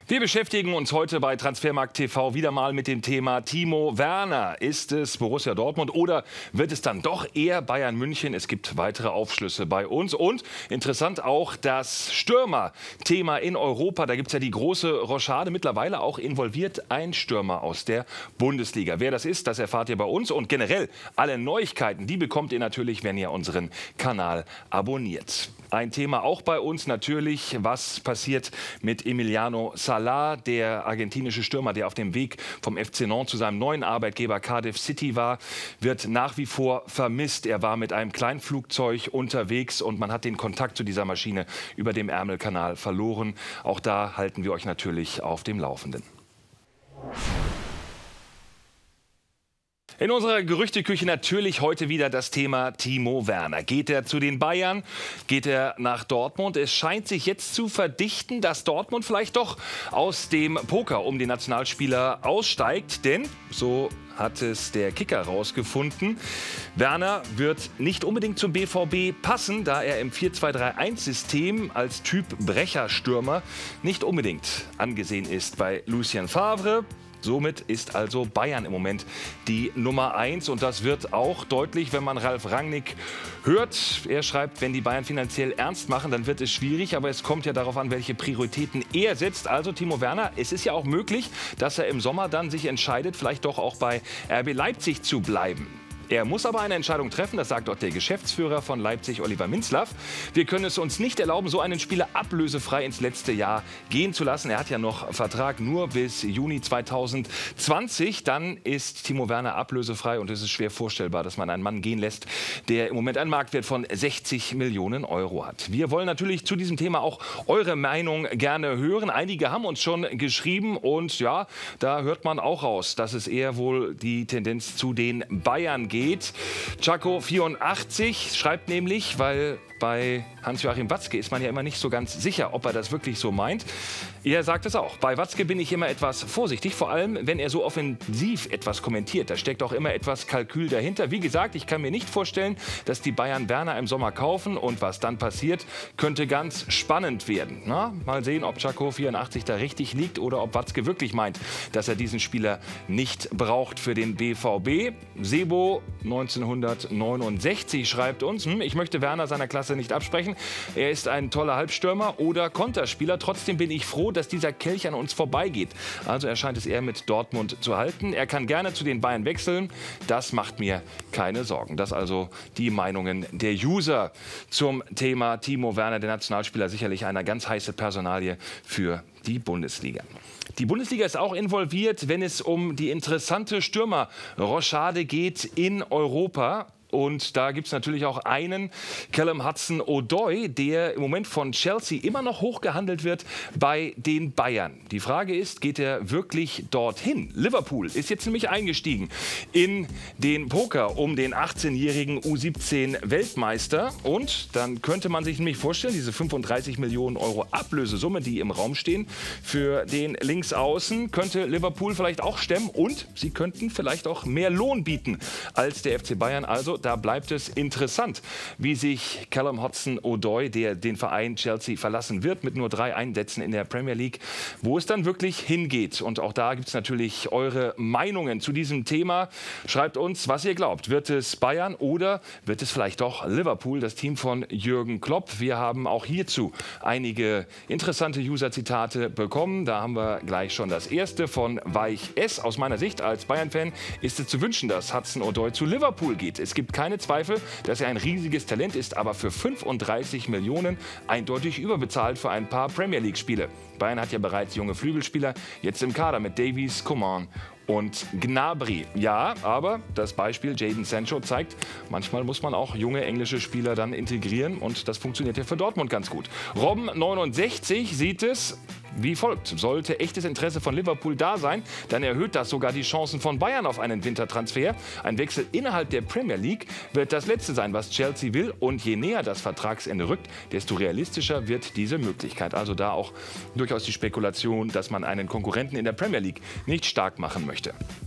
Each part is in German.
Wir beschäftigen uns heute bei Transfermarkt TV wieder mal mit dem Thema Timo Werner. Ist es Borussia Dortmund oder wird es dann doch eher Bayern München? Es gibt weitere Aufschlüsse bei uns. Und interessant auch das Stürmer-Thema in Europa. Da gibt es ja die große Rochade. Mittlerweile auch involviert ein Stürmer aus der Bundesliga. Wer das ist, das erfahrt ihr bei uns. Und generell alle Neuigkeiten, die bekommt ihr natürlich, wenn ihr unseren Kanal abonniert. Ein Thema auch bei uns natürlich, was passiert mit Emiliano Sala, der argentinische Stürmer, der auf dem Weg vom FC Nantes zu seinem neuen Arbeitgeber Cardiff City war, wird nach wie vor vermisst. Er war mit einem Kleinflugzeug unterwegs und man hat den Kontakt zu dieser Maschine über dem Ärmelkanal verloren. Auch da halten wir euch natürlich auf dem Laufenden. In unserer Gerüchteküche natürlich heute wieder das Thema Timo Werner. Geht er zu den Bayern? Geht er nach Dortmund? Es scheint sich jetzt zu verdichten, dass Dortmund vielleicht doch aus dem Poker um den Nationalspieler aussteigt. Denn, so hat es der Kicker rausgefunden, Werner wird nicht unbedingt zum BVB passen, da er im 4-2-3-1-System als Typ Brecherstürmer nicht unbedingt angesehen ist bei Lucien Favre. Somit ist also Bayern im Moment die Nummer 1. Und das wird auch deutlich, wenn man Ralf Rangnick hört. Er schreibt, wenn die Bayern finanziell ernst machen, dann wird es schwierig. Aber es kommt ja darauf an, welche Prioritäten er setzt. Also Timo Werner, es ist ja auch möglich, dass er im Sommer dann sich entscheidet, vielleicht doch auch bei RB Leipzig zu bleiben. Er muss aber eine Entscheidung treffen, das sagt dort der Geschäftsführer von Leipzig, Oliver Minzlaff. Wir können es uns nicht erlauben, so einen Spieler ablösefrei ins letzte Jahr gehen zu lassen. Er hat ja noch Vertrag nur bis Juni 2020. Dann ist Timo Werner ablösefrei und es ist schwer vorstellbar, dass man einen Mann gehen lässt, der im Moment einen Marktwert von 60 Millionen Euro hat. Wir wollen natürlich zu diesem Thema auch eure Meinung gerne hören. Einige haben uns schon geschrieben und ja, da hört man auch raus, dass es eher wohl die Tendenz zu den Bayern geht. Chaco84 schreibt nämlich, weil bei Hans-Joachim Watzke ist man ja immer nicht so ganz sicher, ob er das wirklich so meint. Er sagt es auch. Bei Watzke bin ich immer etwas vorsichtig, vor allem wenn er so offensiv etwas kommentiert. Da steckt auch immer etwas Kalkül dahinter. Wie gesagt, ich kann mir nicht vorstellen, dass die Bayern Werner im Sommer kaufen und was dann passiert, könnte ganz spannend werden. Na, mal sehen, ob Chaco84 da richtig liegt oder ob Watzke wirklich meint, dass er diesen Spieler nicht braucht für den BVB. Sebo 1969 schreibt uns, ich möchte Werner seiner Klasse nicht absprechen. Er ist ein toller Halbstürmer oder Konterspieler. Trotzdem bin ich froh, dass dieser Kelch an uns vorbeigeht. Also erscheint es eher mit Dortmund zu halten. Er kann gerne zu den Bayern wechseln. Das macht mir keine Sorgen. Das also die Meinungen der User zum Thema Timo Werner, der Nationalspieler. Sicherlich eine ganz heiße Personalie für die Bundesliga. Die Bundesliga ist auch involviert, wenn es um die interessante Stürmer-Rochade geht in Europa. Und da gibt es natürlich auch einen, Callum Hudson-Odoi, der im Moment von Chelsea immer noch hochgehandelt wird bei den Bayern. Die Frage ist, geht er wirklich dorthin? Liverpool ist jetzt nämlich eingestiegen in den Poker um den 18-jährigen U17-Weltmeister. Und dann könnte man sich nämlich vorstellen, diese 35 Millionen Euro Ablösesumme, die im Raum stehen für den Linksaußen, könnte Liverpool vielleicht auch stemmen. Und sie könnten vielleicht auch mehr Lohn bieten als der FC Bayern. Also da bleibt es interessant, wie sich Callum Hudson-Odoi, der den Verein Chelsea verlassen wird, mit nur 3 Einsätzen in der Premier League, wo es dann wirklich hingeht. Und auch da gibt es natürlich eure Meinungen zu diesem Thema. Schreibt uns, was ihr glaubt. Wird es Bayern oder wird es vielleicht doch Liverpool, das Team von Jürgen Klopp? Wir haben auch hierzu einige interessante User-Zitate bekommen. Da haben wir gleich schon das erste von Weich S. Aus meiner Sicht als Bayern-Fan ist es zu wünschen, dass Hudson-Odoi zu Liverpool geht. Es gibt keine Zweifel, dass er ein riesiges Talent ist, aber für 35 Millionen eindeutig überbezahlt für ein paar Premier League-Spiele. Bayern hat ja bereits junge Flügelspieler jetzt im Kader mit Davies, Coman und Gnabry. Ja, aber das Beispiel Jadon Sancho zeigt, manchmal muss man auch junge englische Spieler dann integrieren und das funktioniert ja für Dortmund ganz gut. Robben69 sieht es wie folgt. Sollte echtes Interesse von Liverpool da sein, dann erhöht das sogar die Chancen von Bayern auf einen Wintertransfer. Ein Wechsel innerhalb der Premier League wird das Letzte sein, was Chelsea will. Und je näher das Vertragsende rückt, desto realistischer wird diese Möglichkeit. Also da auch durchaus die Spekulation, dass man einen Konkurrenten in der Premier League nicht stark machen möchte.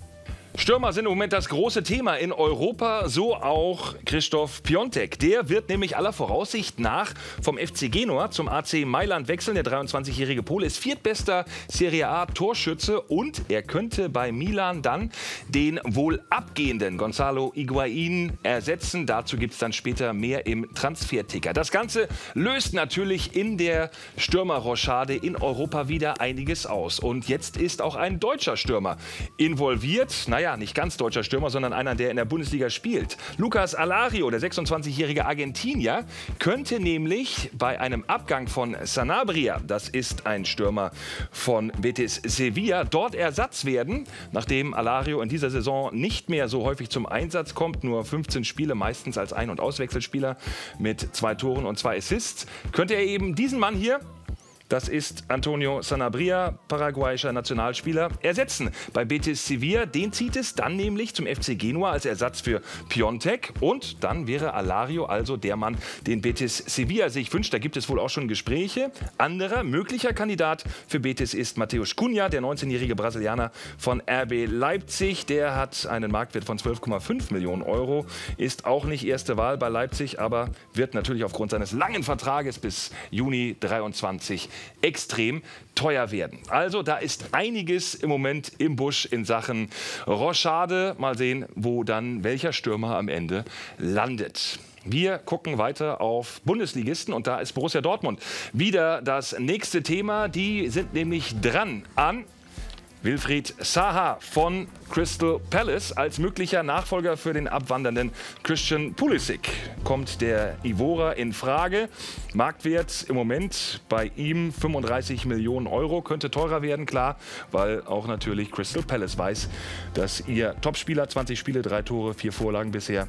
Stürmer sind im Moment das große Thema in Europa, so auch Krzysztof Piątek. Der wird nämlich aller Voraussicht nach vom FC Genua zum AC Mailand wechseln. Der 23-jährige Pole ist viertbester Serie A Torschütze und er könnte bei Milan dann den wohl abgehenden Gonzalo Higuaín ersetzen. Dazu gibt es dann später mehr im Transferticker. Das Ganze löst natürlich in der Stürmerrochade in Europa wieder einiges aus. Und jetzt ist auch ein deutscher Stürmer involviert. Naja, nicht ganz deutscher Stürmer, sondern einer, der in der Bundesliga spielt. Lucas Alario, der 26-jährige Argentinier, könnte nämlich bei einem Abgang von Sanabria, das ist ein Stürmer von Betis Sevilla, dort Ersatz werden, nachdem Alario in dieser Saison nicht mehr so häufig zum Einsatz kommt, nur 15 Spiele, meistens als Ein- und Auswechselspieler mit 2 Toren und 2 Assists, könnte er eben diesen Mann hier, das ist Antonio Sanabria, paraguayischer Nationalspieler, ersetzen bei Betis Sevilla. Den zieht es dann nämlich zum FC Genua als Ersatz für Piątek. Und dann wäre Alario also der Mann, den Betis Sevilla sich wünscht. Da gibt es wohl auch schon Gespräche. Anderer möglicher Kandidat für Betis ist Matheus Cunha, der 19-jährige Brasilianer von RB Leipzig. Der hat einen Marktwert von 12,5 Millionen Euro. Ist auch nicht erste Wahl bei Leipzig, aber wird natürlich aufgrund seines langen Vertrages bis Juni 23 extrem teuer werden. Also da ist einiges im Moment im Busch in Sachen Rochade. Mal sehen, wo dann welcher Stürmer am Ende landet. Wir gucken weiter auf Bundesligisten und da ist Borussia Dortmund wieder das nächste Thema. Die sind nämlich dran an Wilfried Zaha von Crystal Palace als möglicher Nachfolger für den abwandernden Christian Pulisic. Kommt der Ivorer in Frage. Marktwert im Moment bei ihm 35 Millionen Euro. Könnte teurer werden, klar, weil auch natürlich Crystal Palace weiß, dass ihr Topspieler, 20 Spiele, 3 Tore, 4 Vorlagen bisher,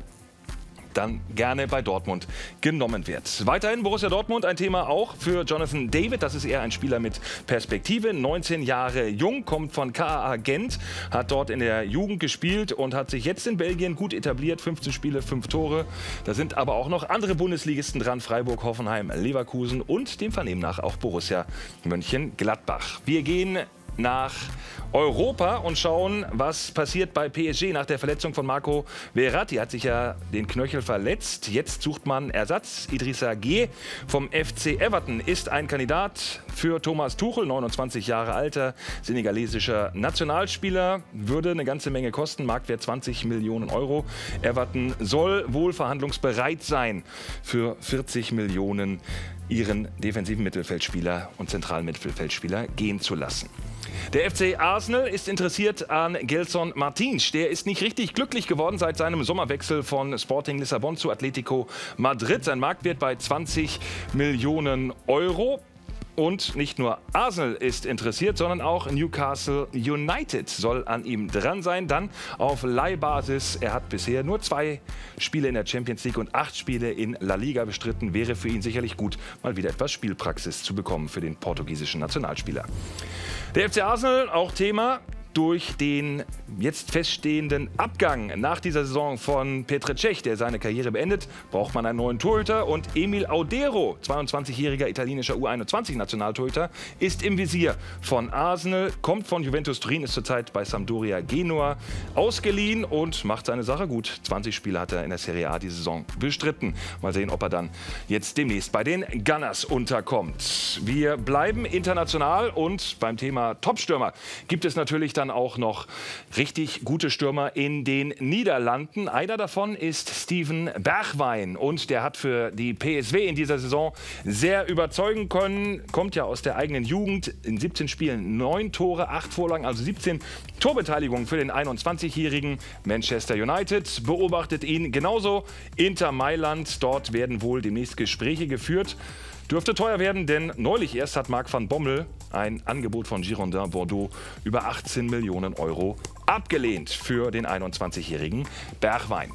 dann gerne bei Dortmund genommen wird. Weiterhin Borussia Dortmund, ein Thema auch für Jonathan David. Das ist eher ein Spieler mit Perspektive, 19 Jahre jung, kommt von KAA Gent, hat dort in der Jugend gespielt und hat sich jetzt in Belgien gut etabliert. 15 Spiele, 5 Tore. Da sind aber auch noch andere Bundesligisten dran, Freiburg, Hoffenheim, Leverkusen und dem Vernehmen nach auch Borussia Mönchengladbach. Wir gehen nach Europa und schauen, was passiert bei PSG nach der Verletzung von Marco Verratti. Hat sich ja den Knöchel verletzt. Jetzt sucht man Ersatz. Idrissa Gueye vom FC Everton ist ein Kandidat für Thomas Tuchel, 29 Jahre alter senegalesischer Nationalspieler. Würde eine ganze Menge kosten, Marktwert 20 Millionen Euro. Everton soll wohl verhandlungsbereit sein, für 40 Millionen ihren defensiven Mittelfeldspieler und zentralen Mittelfeldspieler gehen zu lassen. Der FC Arsenal ist interessiert an Gelson Martins. Der ist nicht richtig glücklich geworden seit seinem Sommerwechsel von Sporting Lissabon zu Atletico Madrid. Sein Marktwert bei 20 Millionen Euro. Und nicht nur Arsenal ist interessiert, sondern auch Newcastle United soll an ihm dran sein. Dann auf Leihbasis. Er hat bisher nur 2 Spiele in der Champions League und 8 Spiele in La Liga bestritten. Wäre für ihn sicherlich gut, mal wieder etwas Spielpraxis zu bekommen für den portugiesischen Nationalspieler. Der FC Arsenal, auch Thema. Durch den jetzt feststehenden Abgang nach dieser Saison von Petr Cech, der seine Karriere beendet, braucht man einen neuen Torhüter. Und Emil Audero, 22-jähriger italienischer U21-Nationaltorhüter, ist im Visier von Arsenal, kommt von Juventus Turin, ist zurzeit bei Sampdoria Genua ausgeliehen und macht seine Sache gut. 20 Spiele hat er in der Serie A die Saison bestritten. Mal sehen, ob er dann jetzt demnächst bei den Gunners unterkommt. Wir bleiben international und beim Thema Topstürmer gibt es natürlich dann auch noch richtig gute Stürmer in den Niederlanden. Einer davon ist Steven Bergwijn und der hat für die PSV in dieser Saison sehr überzeugen können. Kommt ja aus der eigenen Jugend, in 17 Spielen 9 Tore, 8 Vorlagen, also 17 Torbeteiligungen für den 21-jährigen. Manchester United beobachtet ihn genauso. Inter Mailand, dort werden wohl demnächst Gespräche geführt. Dürfte teuer werden, denn neulich erst hat Marc van Bommel ein Angebot von Girondin Bordeaux über 18 Millionen Euro abgelehnt für den 21-jährigen Bergwijn.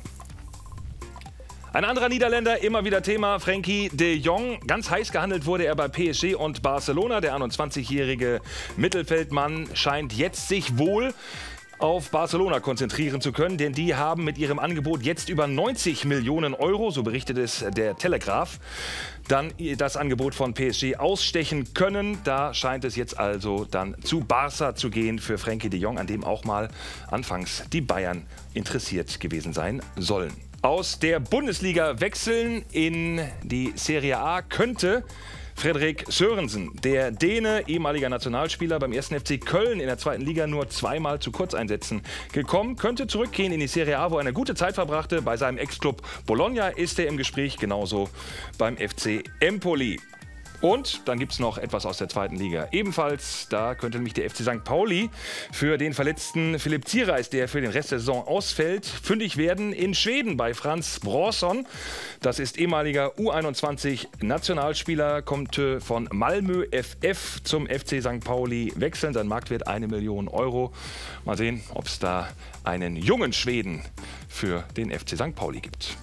Ein anderer Niederländer, immer wieder Thema, Frenkie de Jong. Ganz heiß gehandelt wurde er bei PSG und Barcelona. Der 21-jährige Mittelfeldmann scheint jetzt sich wohl auf Barcelona konzentrieren zu können, denn die haben mit ihrem Angebot jetzt über 90 Millionen Euro, so berichtet es der Telegraph, dann das Angebot von PSG ausstechen können. Da scheint es jetzt also dann zu Barca zu gehen für Frenkie de Jong, an dem auch mal anfangs die Bayern interessiert gewesen sein sollen. Aus der Bundesliga wechseln in die Serie A könnte Frederik Sørensen, der Däne, ehemaliger Nationalspieler beim 1. FC Köln in der 2. Liga, nur zweimal zu Kurzeinsätzen gekommen, könnte zurückgehen in die Serie A, wo er eine gute Zeit verbrachte. Bei seinem Ex-Club Bologna ist er im Gespräch, genauso beim FC Empoli. Und dann gibt es noch etwas aus der 2. Liga. Ebenfalls, da könnte nämlich der FC St. Pauli für den verletzten Philipp Ziereis, der für den Rest der Saison ausfällt, fündig werden in Schweden bei Frans Brorsson. Das ist ehemaliger U21-Nationalspieler, kommt von Malmö FF zum FC St. Pauli wechseln. Sein Marktwert 1 Million Euro. Mal sehen, ob es da einen jungen Schweden für den FC St. Pauli gibt.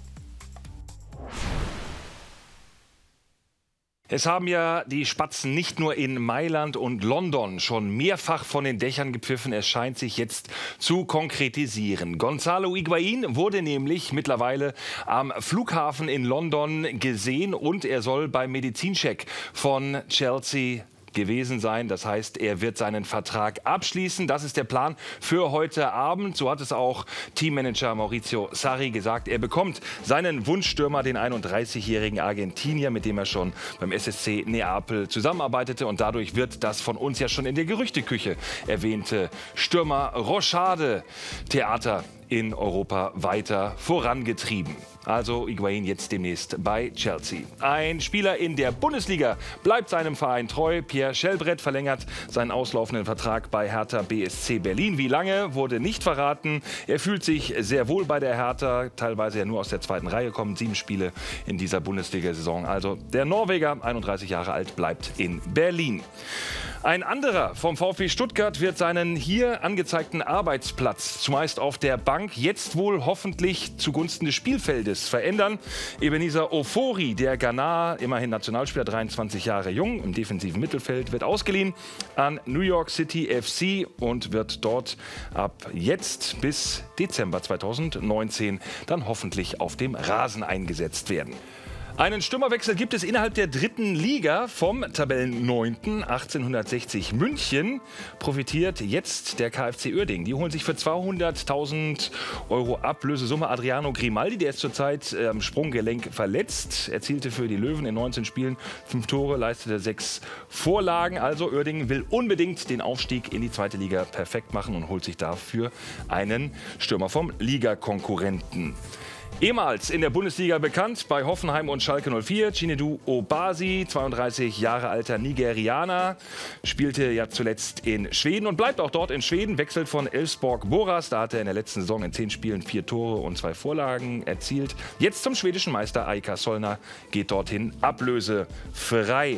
Es haben ja die Spatzen nicht nur in Mailand und London schon mehrfach von den Dächern gepfiffen. Es scheint sich jetzt zu konkretisieren. Gonzalo Higuaín wurde nämlich mittlerweile am Flughafen in London gesehen und er soll beim Medizincheck von Chelsea gewesen sein. Das heißt, er wird seinen Vertrag abschließen. Das ist der Plan für heute Abend. So hat es auch Teammanager Maurizio Sarri gesagt. Er bekommt seinen Wunschstürmer, den 31-jährigen Argentinier, mit dem er schon beim SSC Neapel zusammenarbeitete. Und dadurch wird das von uns ja schon in der Gerüchteküche erwähnte Stürmer-Rochade-Theater in Europa weiter vorangetrieben. Also Higuaín jetzt demnächst bei Chelsea. Ein Spieler in der Bundesliga bleibt seinem Verein treu. Pierre Schellbrett verlängert seinen auslaufenden Vertrag bei Hertha BSC Berlin. Wie lange, wurde nicht verraten. Er fühlt sich sehr wohl bei der Hertha, teilweise ja nur aus der 2. Reihe kommen. 7 Spiele in dieser Bundesliga-Saison. Also der Norweger, 31 Jahre alt, bleibt in Berlin. Ein anderer vom VfB Stuttgart wird seinen hier angezeigten Arbeitsplatz, zumeist auf der Bank, jetzt wohl hoffentlich zugunsten des Spielfeldes verändern. Ebenezer Ofori, der Ghana, immerhin Nationalspieler, 23 Jahre jung, im defensiven Mittelfeld, wird ausgeliehen an New York City FC und wird dort ab jetzt bis Dezember 2019 dann hoffentlich auf dem Rasen eingesetzt werden. Einen Stürmerwechsel gibt es innerhalb der 3. Liga vom Tabellen-9. 1860 München profitiert jetzt der KfC Uerdingen. Die holen sich für 200.000 Euro Ablösesumme Adriano Grimaldi. Der ist zurzeit am Sprunggelenk verletzt. Erzielte für die Löwen in 19 Spielen 5 Tore, leistete 6 Vorlagen. Also Uerdingen will unbedingt den Aufstieg in die 2. Liga perfekt machen und holt sich dafür einen Stürmer vom Ligakonkurrenten. Ehemals in der Bundesliga bekannt bei Hoffenheim und Schalke 04, Chinedu Obasi, 32 Jahre alter Nigerianer, spielte ja zuletzt in Schweden und bleibt auch dort in Schweden, wechselt von Elfsborg Boras, da hat er in der letzten Saison in 10 Spielen 4 Tore und 2 Vorlagen erzielt. Jetzt zum schwedischen Meister AIK Solna, geht dorthin ablösefrei.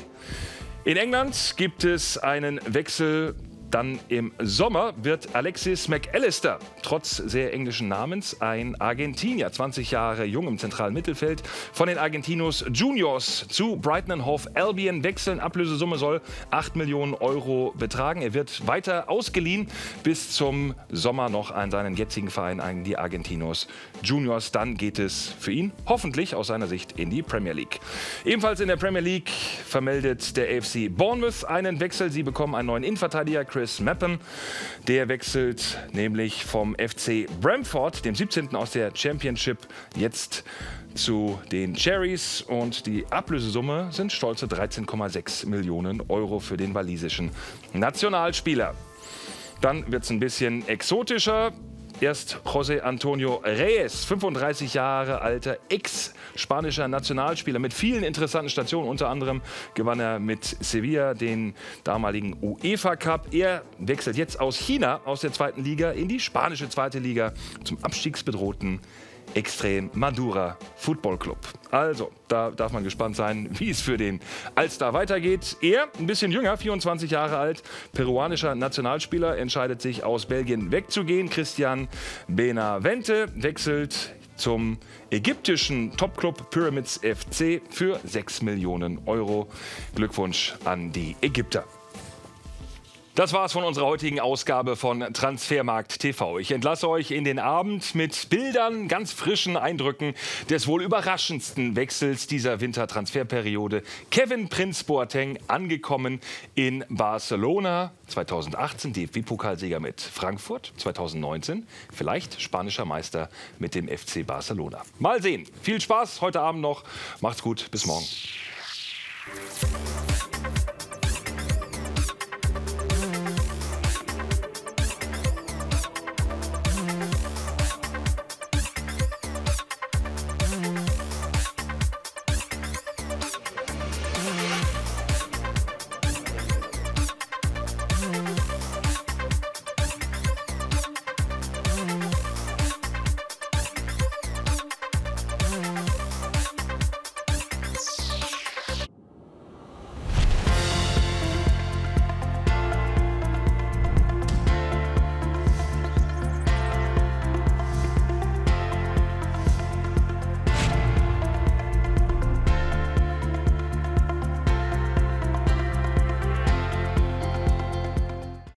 In England gibt es einen Wechsel. Dann im Sommer wird Alexis McAllister, trotz sehr englischen Namens, ein Argentinier, 20 Jahre jung im zentralen Mittelfeld, von den Argentinos Juniors zu Brighton & Hove Albion wechseln. Ablösesumme soll 8 Millionen Euro betragen. Er wird weiter ausgeliehen bis zum Sommer noch an seinen jetzigen Verein, an die Argentinos Juniors. Dann geht es für ihn hoffentlich aus seiner Sicht in die Premier League. Ebenfalls in der Premier League vermeldet der AFC Bournemouth einen Wechsel. Sie bekommen einen neuen Innenverteidiger, Chris Mappen. Der wechselt nämlich vom FC Brentford, dem 17. aus der Championship, jetzt zu den Cherries. Und die Ablösesumme sind stolze 13,6 Millionen Euro für den walisischen Nationalspieler. Dann wird es ein bisschen exotischer. Erst José Antonio Reyes, 35 Jahre alter ex-spanischer Nationalspieler mit vielen interessanten Stationen. Unter anderem gewann er mit Sevilla den damaligen UEFA Cup. Er wechselt jetzt aus China, aus der 2. Liga, in die spanische 2. Liga zum abstiegsbedrohten Extremadura Football Club. Also, da darf man gespannt sein, wie es für den Allstar weitergeht. Er, ein bisschen jünger, 24 Jahre alt, peruanischer Nationalspieler, entscheidet sich aus Belgien wegzugehen. Christian Benavente wechselt zum ägyptischen Topclub Pyramids FC für 6 Millionen Euro. Glückwunsch an die Ägypter. Das war's von unserer heutigen Ausgabe von Transfermarkt TV. Ich entlasse euch in den Abend mit Bildern, ganz frischen Eindrücken des wohl überraschendsten Wechsels dieser Wintertransferperiode. Kevin Prince Boateng angekommen in Barcelona. 2018 DFB-Pokalsieger mit Frankfurt. 2019 vielleicht spanischer Meister mit dem FC Barcelona. Mal sehen. Viel Spaß heute Abend noch. Macht's gut. Bis morgen.